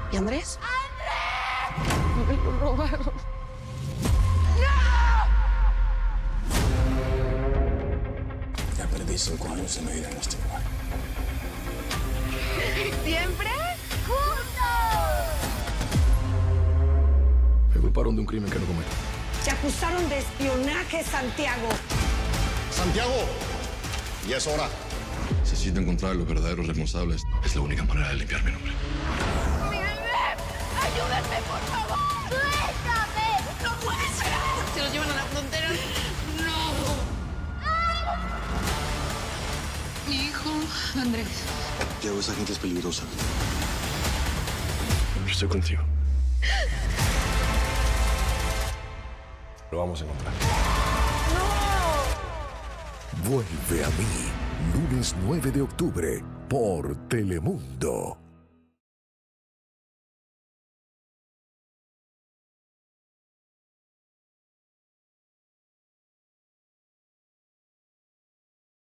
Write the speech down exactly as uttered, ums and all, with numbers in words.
¿Y Andrés? ¡Andrés! Me lo robaron. Ya perdí cinco años de mi vida en este lugar. ¿Siempre? ¡Juntos! Me culparon de un crimen que no cometí. Te acusaron de espionaje, Santiago. ¡Santiago! Ya es hora. Necesito encontrar a los verdaderos responsables. Es la única manera de limpiar mi nombre. ¡Mi bebé! ¡Ayúdenme, por favor! ¡Suéltame! ¡No puede ser! ¿Se lo llevan a la frontera? ¡No! Mi hijo, Andrés. Diego, esa gente es peligrosa. Estoy contigo. Lo vamos a encontrar. Vuelve a mí, lunes nueve de octubre, por Telemundo.